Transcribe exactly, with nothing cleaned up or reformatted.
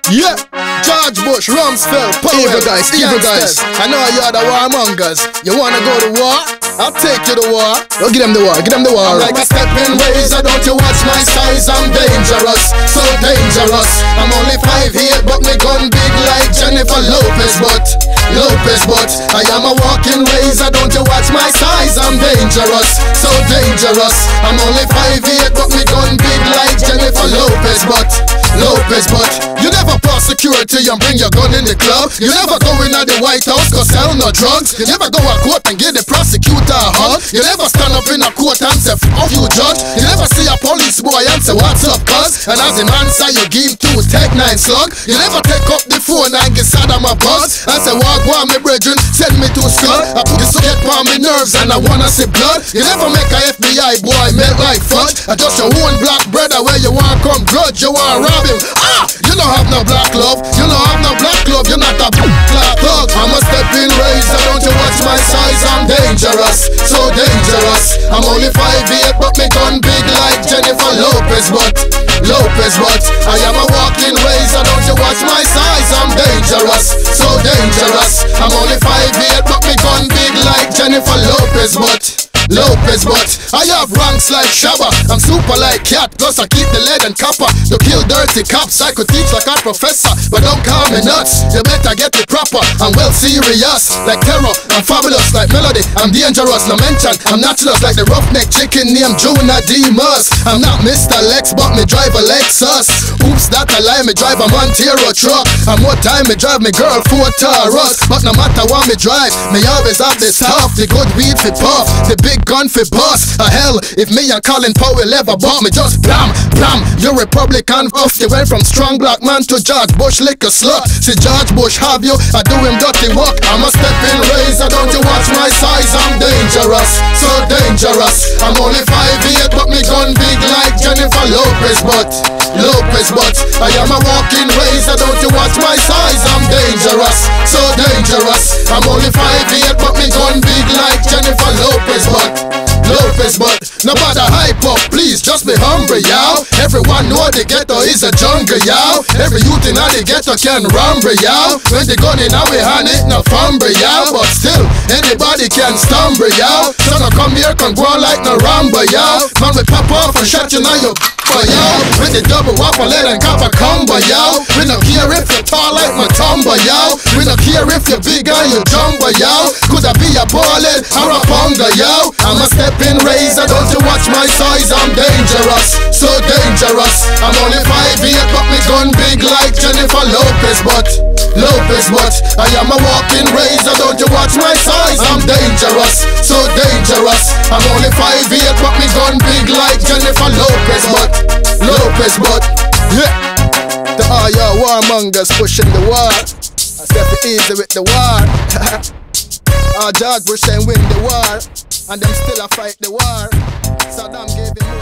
Yeah, George Bush, Rumsfeld, Powell, evil guys, evil guys. I know you're the warmongers. You wanna go to war? I'll take you to war. Well, give them the war, give them the war. I'm like a step in razor, don't you watch my size? I'm dangerous, so dangerous. I'm only five eight, but me gun big like Jennifer Lopez, but Lopez, but I am a walking razor, don't you watch my size? I'm dangerous, so dangerous. I'm only five eight, but me gun big like Jennifer Lopez, but Lopez, but you never pass security and bring your gun in the club. You never go in at the White House cause sell no drugs. You never go to court and give the prosecutor a hug. You never stand up in a court and say fuck you judge. You never see a police boy and say what's up cuz. And as him answer you give two Tech nine slug. You never take up the phone and get sad on my buzz and say walk on me brethren, send me to school. I put the subject on me nerves and I wanna see blood. You never make a F B I boy melt like fudge. I just your own black brother where you want come grudge. You want rob him. Ah! You don't have no black love. You don't have no black love. You're not a black thug. I'm a stepping razor. Don't you watch my size? I'm dangerous, so dangerous. I'm only five eight, but me gun big like Jennifer Lopez, but Lopez, but I am a walking razor. Don't you watch my size? I'm dangerous, so dangerous. I'm only five eight, but me gun big like Jennifer Lopez, but Lopez, but I have ranks like Shabba. I'm super like Cat, plus I keep the lead and copper. To kill dirty cops, I could teach like a professor, but don't call me nuts. You better get it proper. I'm well serious, like Terror. I'm fabulous like Melody. I'm dangerous, no mention. I'm naturalist like the roughneck chicken named Jonah Demus. I'm not Mister Lex, but me drive a Lexus. Oops, that a lie, me drive a Montero truck. And what time me drive me girl Ford Taurus. But no matter what me drive, me always have the stuff. The good weed for puff, the big gun for boss. A hell, if me and Colin Powell ever bought me, just blam, blam. You Republican off. You went from strong black man to George Bush lick a slut. See George Bush have you, I do him dirty work. I'm a stepping razor, don't you watch my size? I'm dangerous, so dangerous. I'm only five eight, but me gun big like Jennifer Lopez, but Lopez, but I am a walking razor, don't you watch my size? I'm dangerous, so dangerous. I'm only five eight, but me gun big like Jennifer Lopez, but Lopez, but nobody hype up, please just be humble, y'all. Everyone know the ghetto is a jungle, y'all. Every youth in the ghetto can rumble, y'all. When the gun in our hand, it no fumble, y'all. But still, anybody can stumble, y'all. So no come here, can go on like no rumble, y'all. Man, we pop off and shut you now, you for y'all. When the double whopper, let and cop a combo, y'all. We no care if you're tall like my tumble, y'all. We no care if you're big and you jumbo, y'all. Could I be a bullet or a pounder, y'all? I'm a stepping razor, don't you watch my size? I'm dangerous, so dangerous. I'm only five eight, but me gun big like Jennifer Lopez, but Lopez, but I am a walking razor, don't you watch my size? I'm dangerous, so dangerous. I'm only five eight, but me gun big like Jennifer Lopez, but Lopez, but yeah. The all your warmongers pushing the war. I step it easy with the war. Our George Bush ain't win the war, and them still a fight the war. Saddam gave him